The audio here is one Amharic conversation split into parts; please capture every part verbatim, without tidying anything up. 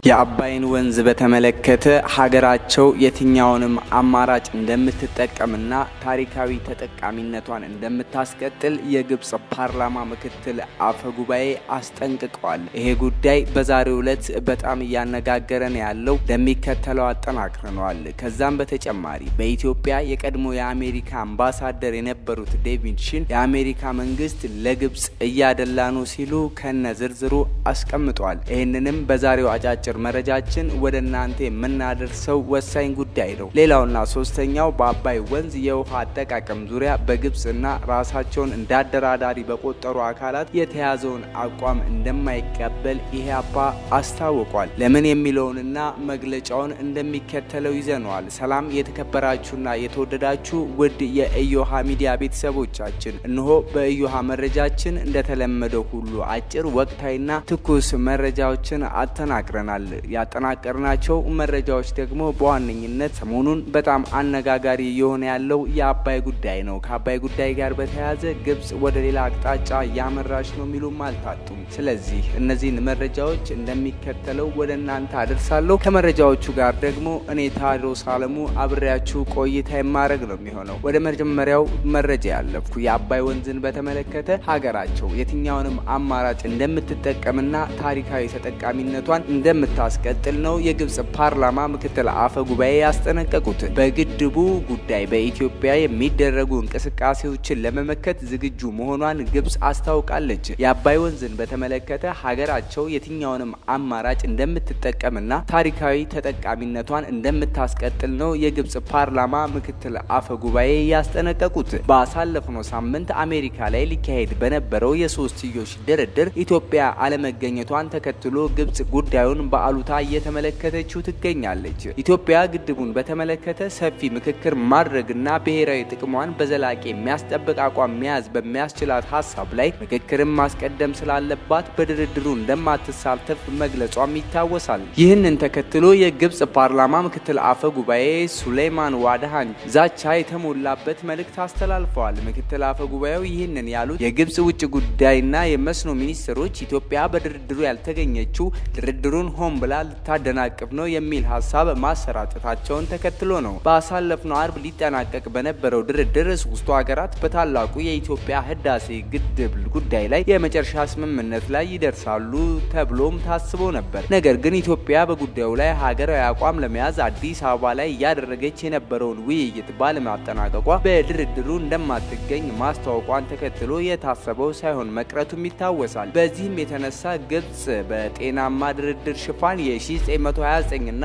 የአባይን ወንዝ በተመለከተ ሀገራቸው የትኛውንም አማራጭ እንደምትጠቀምና ታሪካዊ ተጠቃሚነቷን እንደምታስቀጥል የግብጽ ፓርላማ ምክትል አፈ ጉባኤ አስጠንቅቀዋል። ይሄ ጉዳይ በዛሬው ዕለት በጣም ያነጋገረን ያለው ለሚከተለው አጠናክረናል። ከዛም በተጨማሪ በኢትዮጵያ የቀድሞ የአሜሪካ አምባሳደር የነበሩት ዴቪድ ሺን የአሜሪካ መንግስት ለግብጽ እያደላ ነው ሲሉ ከነ ዝርዝሩ አስቀምጧል። ይሄንንም በዛሬው አጫጭር መረጃችን ወደናንተ የምናደርሰው ወሳኝ ጉዳይ ነው። ሌላውና ሶስተኛው በአባይ ወንዝ የውሃ አጠቃቀም ዙሪያ በግብጽና ራሳቸውን እንዳደራዳሪ በቆጠሩ አካላት የተያዘውን አቋም እንደማይቀበል ኢህአፓ አስታውቋል። ለምን የሚለውንና መግለጫውን እንደሚከተለው ይዘናል። ሰላም የተከበራችሁና የተወደዳችሁ ውድ የኢዮሃ ሚዲያ ቤተሰቦቻችን፣ እነሆ በኢዮሃ መረጃችን እንደተለመደው ሁሉ አጭር ወቅታዊና ትኩስ መረጃዎችን አጠናቅረናል። ያጠናቀርናቸው መረጃዎች ደግሞ በዋነኝነት ሰሞኑን በጣም አነጋጋሪ የሆነ ያለው የአባይ ጉዳይ ነው። ከአባይ ጉዳይ ጋር በተያያዘ ግብጽ ወደ ሌላ አቅጣጫ ያመራች ነው የሚሉም አልታጡም። ስለዚህ እነዚህን መረጃዎች እንደሚከተለው ወደናንተ አደርሳለሁ። ከመረጃዎቹ ጋር ደግሞ እኔ ታዲዮስ አለሙ አብሬያችሁ ቆይታ የማረግ ነው የሚሆነው። ወደ መጀመሪያው መረጃ ያለፍኩ የአባይ ወንዝን በተመለከተ ሀገራቸው የትኛውንም አማራጭ እንደምትጠቀምና ታሪካዊ ተጠቃሚነቷን እንደምታስቀጥል ነው የግብጽ ፓርላማ ምክትል አፈ ጉባኤ ያስጠነቀቁት። በግድቡ ጉዳይ በኢትዮጵያ የሚደረጉ እንቅስቃሴዎችን ለመመከት ዝግጁ መሆኗን ግብጽ አስታውቃለች። የአባይ ወንዝን በተመለከተ ሀገራቸው የትኛውንም አማራጭ እንደምትጠቀምና ታሪካዊ ተጠቃሚነቷን እንደምታስቀጥል ነው የግብጽ ፓርላማ ምክትል አፈ ጉባኤ ያስጠነቀቁት። ባሳለፍነው ሳምንት አሜሪካ ላይ ሊካሄድ በነበረው የሶስትዮሽ ድርድር ኢትዮጵያ አለመገኘቷን ተከትሎ ግብጽ ጉዳዩን በአሉታ እየተመለከተችው ትገኛለች። ኢትዮጵያ ግድቡን በተመለከተ ሰፊ ምክክር ማድረግና ብሔራዊ ጥቅሟን በዘላቂ የሚያስጠብቅ አቋም መያዝ በሚያስችላት ሐሳብ ላይ ምክክርን ማስቀደም ስላለባት በድርድሩ እንደማትሳተፍ መግለጿም ይታወሳል። ይህንን ተከትሎ የግብጽ ፓርላማ ምክትል አፈ ጉባኤ ሱሌይማን ዋድሃን ዛቻ የተሞላበት መልእክት አስተላልፈዋል። ምክትል አፈ ጉባኤው ይህንን ያሉት የግብጽ ውጭ ጉዳይና የመስኖ ሚኒስትሮች ኢትዮጵያ በድርድሩ ያልተገኘችው ድርድሩን ሆም ብላ ልታደናቅፍ ነው የሚል ሐሳብ ማሰራጨታቸውን ተከትሎ ነው። ባሳለፍነው አርብ ሊጠናቀቅ በነበረው ድርድር ሶስቱ ሀገራት በታላቁ የኢትዮጵያ ህዳሴ ግድብ ጉዳይ ላይ የመጨረሻ ስምምነት ላይ ይደርሳሉ ተብሎም ታስቦ ነበር። ነገር ግን ኢትዮጵያ በጉዳዩ ላይ ሀገራዊ አቋም ለመያዝ አዲስ አበባ ላይ ያደረገች የነበረውን ውይይት ባለማጠናቀቋ በድርድሩ እንደማትገኝ ማስታወቋን ተከትሎ የታሰበው ሳይሆን መቅረቱም ይታወሳል። በዚህም የተነሳ ግብጽ በጤናማ ድርድር ሽፋን የ1929 እና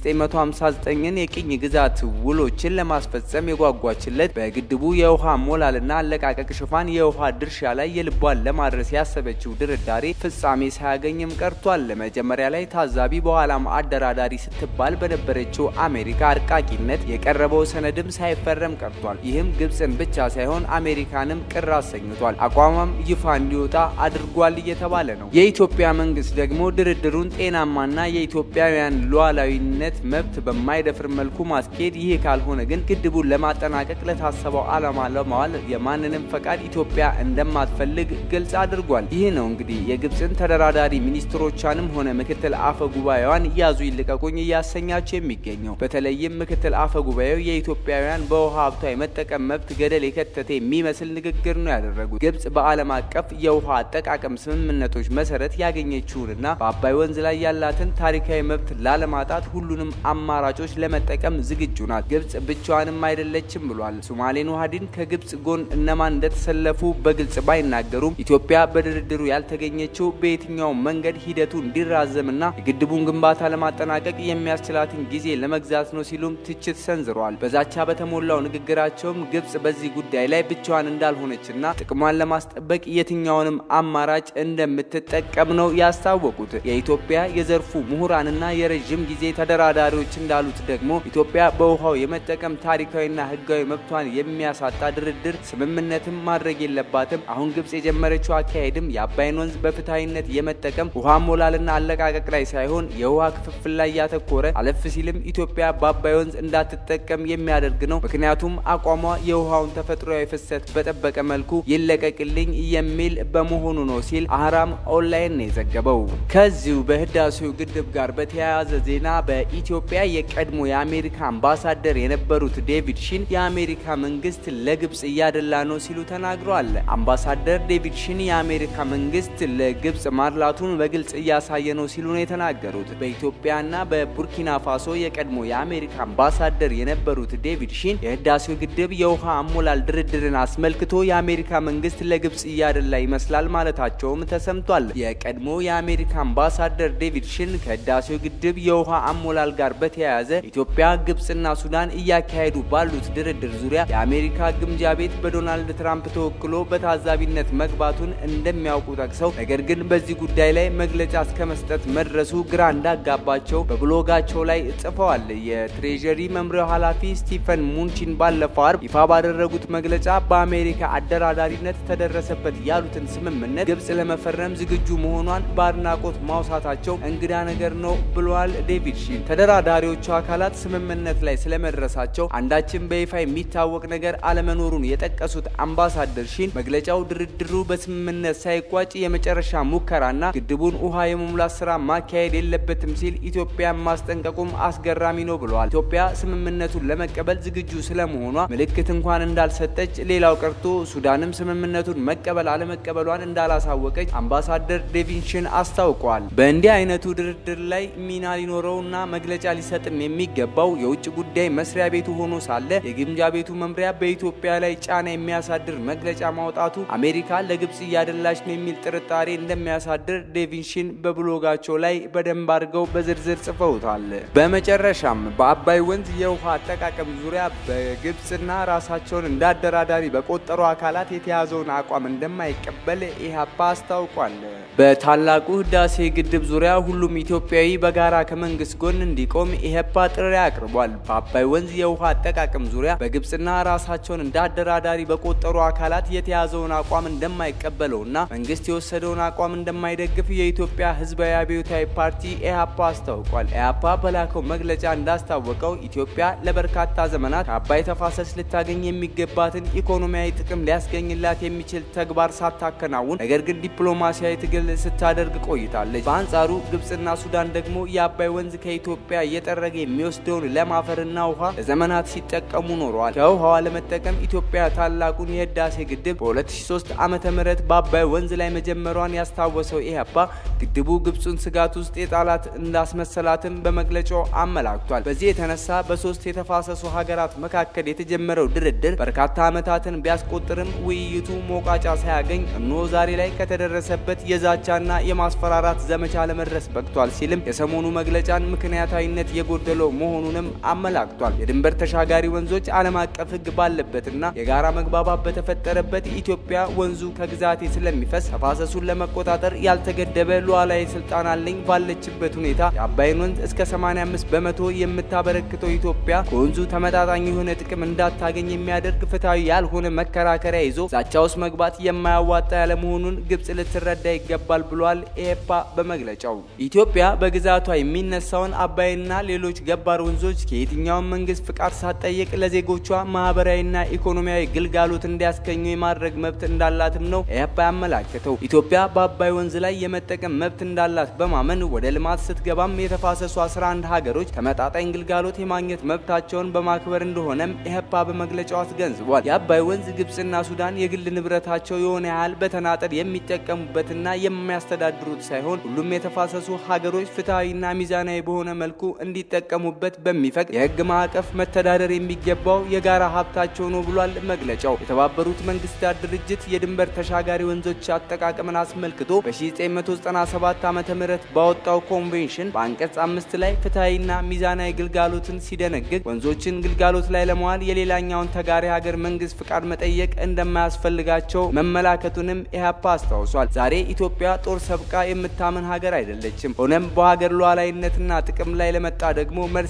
የ1959ን የቅኝ ግዛት ውሎችን ለማስፈጸም የጓጓችለት በግድቡ የውሃ ሞላልና አለቃቀቅ ሽፋን የውሃ ድርሻ ላይ የልቧን ለማድረስ ያሰበችው ድርዳሬ ፍጻሜ ሳያገኝም ቀርቷል። መጀመሪያ ላይ ታዛቢ በኋላም አደራዳሪ ስትባል በነበረችው አሜሪካ አርቃቂነት የቀረበው ሰነድም ሳይፈረም ቀርቷል። ይህም ግብጽን ብቻ ሳይሆን አሜሪካንም ቅር አሰኝቷል። አቋሟም ይፋ እንዲወጣ አድርጓል እየተባለ ነው። የኢትዮጵያ መንግስት ደግሞ ድርድሩን ጤናማና የኢትዮጵያውያን ሉዓላዊነት መብት በማይደፍር መልኩ ማስኬድ፣ ይሄ ካልሆነ ግን ግድቡን ለማጠናቀቅ ለታሰበው ዓላማ ለማዋል የማንንም ፈቃድ ኢትዮጵያ እንደማትፈልግ ግልጽ አድርጓል። ይሄ ነው እንግዲህ የግብጽን ተደራዳሪ ሚኒስትሮቻንም ሆነ ምክትል አፈ ጉባኤዋን ያዙ ይልቀቁኝ እያሰኛቸው የሚገኘው። በተለይም ምክትል አፈ ጉባኤው የኢትዮጵያውያን በውሃ ሀብቷ የመጠቀም መብት ገደል የከተተ የሚመስል ንግግር ነው ያደረጉት። ግብጽ በዓለም አቀፍ የውሃ አጠቃቀም ስምምነቶች መሰረት ያገኘችውንና በአባይ ወንዝ ላይ ያላትን ታሪካዊ መብት ላለማጣት ሁሉንም አማራጮች ለመጠቀም ዝግጁ ናት። ግብጽ ብቻዋንም አይደለችም ብሏል። ሶማሌን ውሃዲን ከግብጽ ጎን እነማን እንደተሰለፉ በግልጽ ባይናገሩም ኢትዮጵያ በድርድሩ ያልተገኘችው በየትኛው መንገድ ሂደቱ እንዲራዘምና የግድቡን ግንባታ ለማጠናቀቅ የሚያስችላትን ጊዜ ለመግዛት ነው ሲሉም ትችት ሰንዝረዋል። በዛቻ በተሞላው ንግግራቸውም ግብጽ በዚህ ጉዳይ ላይ ብቻዋን እንዳልሆነችና ጥቅሟን ለማስጠበቅ የትኛውንም አማራጭ እንደምትጠቀም ነው ያስታወቁት። የኢትዮጵያ የዘርፉ ምሁራንና የረጅም ጊዜ ተደራዳሪዎች እንዳሉት ደግሞ ደግሞ ኢትዮጵያ በውሃው የመጠቀም ታሪካዊና ህጋዊ መብቷን የሚያሳጣ ድርድር ስምምነትም ማድረግ የለባትም። አሁን ግብጽ የጀመረችው አካሄድም የአባይን ወንዝ በፍትሃዊነት የመጠቀም ውሃ ሞላልና አለቃቀቅ ላይ ሳይሆን የውሃ ክፍፍል ላይ ያተኮረ አለፍ ሲልም ኢትዮጵያ በአባይ ወንዝ እንዳትጠቀም የሚያደርግ ነው። ምክንያቱም አቋሟ የውሃውን ተፈጥሯዊ ፍሰት በጠበቀ መልኩ ይለቀቅልኝ የሚል በመሆኑ ነው ሲል አህራም ኦንላይን ነው የዘገበው። ከዚሁ በህዳሴው ግድብ ጋር በተያያዘ ዜና በኢትዮጵያ የቀድሞ የአሜሪካ አምባሳደር የነበሩት ዴቪድ ሺን የአሜሪካ መንግስት ለግብጽ እያደላ ነው ሲሉ ተናግረዋል። አምባሳደር ዴቪድ ሺን የአሜሪካ መንግስት ለግብጽ ማድላቱን በግልጽ እያሳየ ነው ሲሉ ነው የተናገሩት። በኢትዮጵያና በቡርኪና ፋሶ የቀድሞ የአሜሪካ አምባሳደር የነበሩት ዴቪድ ሺን የህዳሴው ግድብ የውሃ አሞላል ድርድርን አስመልክቶ የአሜሪካ መንግስት ለግብጽ እያደላ ይመስላል ማለታቸውም ተሰምቷል። የቀድሞ የአሜሪካ አምባሳደር ዴቪድ ሺን ከህዳሴው ግድብ የውሃ አሞላል ጋር በተያያዘ ኢትዮጵያ፣ ግብጽና ሱዳን እያካሄዱ ባሉት ድርድር ዙሪያ የአሜሪካ ግምጃ ቤት በዶናልድ ትራምፕ ተወክሎ በታዛቢነት መግባቱን እንደሚያውቁ ጠቅሰው ነገር ግን በዚህ ጉዳይ ላይ መግለጫ እስከመስጠት መድረሱ ግራ እንዳጋባቸው በብሎጋቸው ላይ ጽፈዋል። የትሬጀሪ መምሪያው ኃላፊ ስቲፈን ሙንቺን ባለፈው አርብ ይፋ ባደረጉት መግለጫ በአሜሪካ አደራዳሪነት ተደረሰበት ያሉትን ስምምነት ግብጽ ለመፈረም ዝግጁ መሆኗን በአድናቆት ማውሳታቸው እንግዳ ነገር ነው ብለዋል። ዴቪድ ሺን ተደራዳሪዎቹ አካላት ስምምነት ላይ ስለመድረሳቸው አንዳችን በይፋ የሚታወቅ ነገር አለመኖሩን የጠቀሱት አምባሳደር ሺን መግለጫው ድርድሩ በስምምነት ሳይቋጭ የመጨረሻ ሙከራና ግድቡን ውሃ የመሙላት ስራ ማካሄድ የለበትም ሲል ኢትዮጵያ ማስጠንቀቁም አስገራሚ ነው ብለዋል። ኢትዮጵያ ስምምነቱን ለመቀበል ዝግጁ ስለመሆኗ ምልክት እንኳን እንዳልሰጠች፣ ሌላው ቀርቶ ሱዳንም ስምምነቱን መቀበል አለመቀበሏን እንዳላሳወቀች አምባሳደር ዴቪድ ሺን አስታውቀዋል። በእንዲህ አይነቱ ድርድር ላይ ሚና ሊኖረውና መግለጫ ሊሰጥም የሚገባው የውጭ ጉዳይ መስሪያ ቤቱ ሆኖ ሳለ የግምጃ ቤቱ መምሪያ በኢትዮጵያ ላይ ጫና የሚያሳድር መግለጫ ማውጣቱ አሜሪካ ለግብጽ እያደላች ነው የሚል ጥርጣሬ እንደሚያሳድር ዴቪድ ሺን በብሎጋቸው ላይ በደንብ አድርገው በዝርዝር ጽፈውታል። በመጨረሻም በአባይ ወንዝ የውሃ አጠቃቀም ዙሪያ በግብጽና ራሳቸውን እንዳደራዳሪ በቆጠሩ አካላት የተያዘውን አቋም እንደማይቀበል ኢህአፓ አስታውቋል። በታላቁ ህዳሴ ግድብ ዙሪያ ሁሉም ኢትዮጵያዊ በጋራ ከመንግስት ጎን እንዲቆም ኢህአፓ ጥሪ አቅርቧል። በአባይ ወንዝ የውሃ አጠቃቀም ዙሪያ በግብጽና ራሳቸውን እንዳደራዳሪ በቆጠሩ አካላት የተያዘውን አቋም እንደማይቀበለውና መንግስት የወሰደውን አቋም እንደማይደግፍ የኢትዮጵያ ህዝባዊ አብዮታዊ ፓርቲ ኢህአፓ አስታውቋል። ኢህአፓ በላከው መግለጫ እንዳስታወቀው ኢትዮጵያ ለበርካታ ዘመናት ከአባይ ተፋሰስ ልታገኝ የሚገባትን ኢኮኖሚያዊ ጥቅም ሊያስገኝላት የሚችል ተግባር ሳታከናውን ነገር ግን ዲፕሎማሲያዊ ትግል ስታደርግ ቆይታለች። በአንጻሩ ግብጽና ሱዳን ደግሞ የአባይ ወንዝ ከኢትዮጵያ እየጠረገ የሚወስደውን ለማፈርና ውሃ ለዘመናት ሲጠቀሙ ኖረዋል። ከውሃዋ ለመጠቀም ኢትዮጵያ ታላቁን የህዳሴ ግድብ በ2003 ዓመተ ምህረት በአባይ ወንዝ ላይ መጀመሯን ያስታወሰው ኢህአፓ ግድቡ ግብጽን ስጋት ውስጥ የጣላት እንዳስመሰላትም በመግለጫው አመላክቷል። በዚህ የተነሳ በሶስት የተፋሰሱ ሀገራት መካከል የተጀመረው ድርድር በርካታ ዓመታትን ቢያስቆጥርም ውይይቱ ሞቃጫ ሳያገኝ እነሆ ዛሬ ላይ ከተደረሰበት የዛቻና የማስፈራራት ዘመቻ ለመድረስ በቅቷል ሲልም የሰሞኑ መግለጫን ምክንያታዊነት የጎደለው መሆኑንም አመላክቷል። የድንበር ተሻጋሪ ወንዞች ዓለም አቀፍ ህግ ባለበትና የጋራ መግባባት በተፈጠረበት ኢትዮጵያ ወንዙ ከግዛቴ ስለሚፈስ ተፋሰሱን ለመቆጣጠር ያልተገደበ ሉዓላዊ ስልጣን አለኝ ባለችበት ሁኔታ የአባይን ወንዝ እስከ ሰማንያ አምስት በመቶ የምታበረክተው ኢትዮጵያ ከወንዙ ተመጣጣኝ የሆነ ጥቅም እንዳታገኝ የሚያደርግ ፍትሃዊ ያልሆነ መከራከሪያ ይዞ ዛቻ ውስጥ መግባት የማያዋጣ ያለ መሆኑን ግብጽ ልትረዳ ይገባል ብሏል ኢህአፓ በመግለጫው። ኢትዮጵያ በግዛቷ የሚነሳውን አባይና ሌሎች ገባር ወንዞች ከየትኛው መንግስት ፍቃድ ሳትጠይቅ ለዜጎቿ ማህበራዊና ኢኮኖሚያዊ ግልጋሎት እንዲያስገኙ የማድረግ መብት እንዳላትም ነው ኢህአፓ ያመላከተው። ኢትዮጵያ በአባይ ወንዝ ላይ የመጠቀም መብት እንዳላት በማመን ወደ ልማት ስትገባም የተፋሰሱ አስራ አንድ ሀገሮች ተመጣጣኝ ግልጋሎት የማግኘት መብታቸውን በማክበር እንደሆነም ኢህአፓ በመግለጫው አስገንዝቧል። የአባይ ወንዝ ግብጽና ሱዳን የግል ንብረታቸው የሆነ ያህል በተናጠል የሚጠቀሙበትና የሚያስተዳድሩት ሳይሆን ሁሉም የተፋሰሱ ሀገሮች ፍትሃዊና ሚዛናዊ በሆነ መልኩ እንዲጠቀሙበት በሚፈቅድ የህግ ማዕቀፍ መተዳደር የሚገባው የጋራ ሀብታቸው ነው ብሏል መግለጫው። የተባበሩት መንግስታት ድርጅት የድንበር ተሻጋሪ ወንዞች አጠቃቀምን አስመልክቶ በ1997 ዓመተ ምህረት ባወጣው ኮንቬንሽን በአንቀጽ አምስት ላይ ፍትሃዊና ሚዛናዊ ግልጋሎትን ሲደነግግ ወንዞችን ግልጋሎት ላይ ለማዋል የሌላኛውን ተጋሪ ሀገር መንግስት ፍቃድ መጠየቅ እንደማያስፈልጋቸው መመላከቱንም ኢህአፓ አስታውሷል። ዛሬ ኢትዮጵያ ጦር ሰብቃ የምታመን ሀገር አይደለችም። ሆነም በሀገር ሉዓላዊነትና ጥቅም ላይ ለመጣ ደግሞ መልስ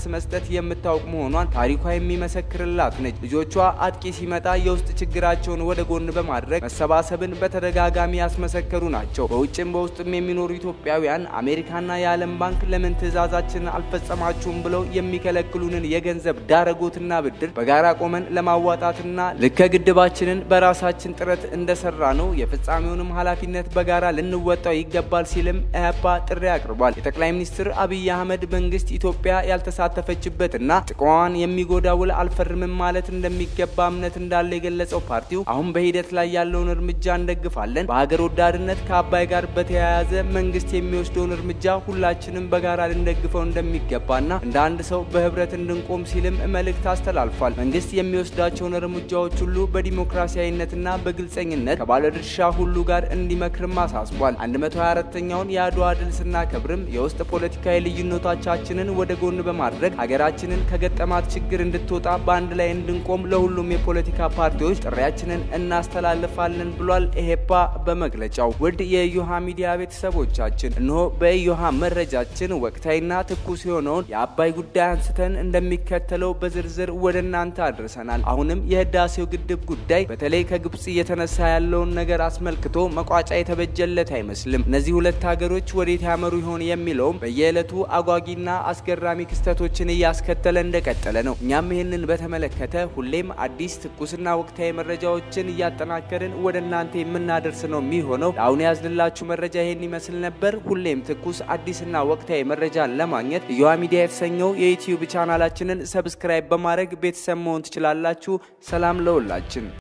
መልስ መስጠት የምታውቅ መሆኗን ታሪኳ የሚመሰክርላት ነች። ልጆቿ አጥቂ ሲመጣ የውስጥ ችግራቸውን ወደ ጎን በማድረግ መሰባሰብን በተደጋጋሚ ያስመሰከሩ ናቸው። በውጭም በውስጥም የሚኖሩ ኢትዮጵያውያን አሜሪካና የዓለም ባንክ ለምን ትዕዛዛችንን አልፈጸማችሁም ብለው የሚከለክሉንን የገንዘብ ዳረጎትና ብድር በጋራ ቆመን ለማዋጣትና ልከ ግድባችንን በራሳችን ጥረት እንደሰራ ነው የፍጻሜውንም ኃላፊነት በጋራ ልንወጣው ይገባል ሲልም ኢህአፓ ጥሪ አቅርቧል። የጠቅላይ ሚኒስትር አብይ አህመድ መንግስት ኢትዮጵያ ያልተሳተፈችበትና ጥቅሟን የሚጎዳ ውል አልፈርምም ማለት እንደሚገባ እምነት እንዳለ የገለጸው ፓርቲው አሁን በሂደት ላይ ያለውን እርምጃ እንደግፋለን። በሀገር ወዳድነት ከአባይ ጋር በተያያዘ መንግስት የሚወስደውን እርምጃ ሁላችንም በጋራ ልንደግፈው እንደሚገባና እንደ አንድ ሰው በህብረት እንድንቆም ሲልም መልእክት አስተላልፏል። መንግስት የሚወስዳቸውን እርምጃዎች ሁሉ በዲሞክራሲያዊነትና በግልጸኝነት ከባለድርሻ ሁሉ ጋር እንዲመክርም አሳስቧል። መቶ ሃያ አራተኛውን የአድዋ ድል ስናከብርም የውስጥ ፖለቲካዊ ልዩነቶቻችንን ወደ ጎን በማድረግ ሀገራችንን ከገጠማት ችግር እንድትወጣ በአንድ ላይ እንድንቆም ለሁሉም የፖለቲካ ፓርቲዎች ጥሪያችንን እናስተላልፋለን ብሏል ኢህአፓ በመግለጫው። ውድ የኢዮሃ ሚዲያ ቤተሰቦቻችን እነሆ በኢዮሃ መረጃችን ወቅታዊና ትኩስ የሆነውን የአባይ ጉዳይ አንስተን እንደሚከተለው በዝርዝር ወደናንተ አድርሰናል። አሁንም የህዳሴው ግድብ ጉዳይ በተለይ ከግብጽ እየተነሳ ያለውን ነገር አስመልክቶ መቋጫ የተበጀለት አይመስልም። እነዚህ ሁለት ሀገሮች ወዴት ያመሩ ይሆን የሚለውም በየዕለቱ አጓጊና አስገራሚ ክስተቶችን እያስከተለ እንደቀጠለ ነው። እኛም ይህንን በተመለከተ ሁሌም አዲስ ትኩስና ወቅታዊ መረጃዎችን እያጠናከርን ወደናንተ የምናደርስ ነው የሚሆነው። አሁን ያዝንላችሁ መረጃ ይሄን ይመስል ነበር። ሁሌም ትኩስ አዲስና ወቅታዊ መረጃን ለማግኘት ኢዮሃ ሚዲያ የተሰኘው የዩቲዩብ ቻናላችንን ሰብስክራይብ በማድረግ ቤተሰብ መሆን ትችላላችሁ። ሰላም ለሁላችን።